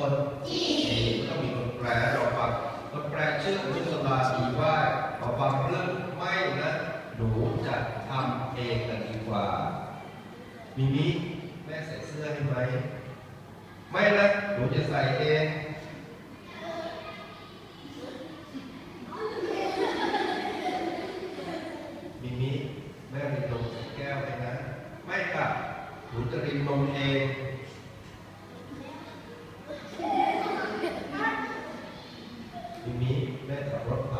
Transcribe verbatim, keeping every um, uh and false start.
คนนี่ไม่ต้องมีคนแปลเราฟังคนแปลชื่ออนุสลาดีว่าเราฟังเรื่องไม่นะหนูจะทำเองกันดีกว่ามิมิแม่ใส่เสื้อให้ไหมไม่นะหนูจะใส่เองมิมิแม่รินนมแก้วให้นะไม่ค่ะหนูจะรินนมเองมิมิแม่ขับรถ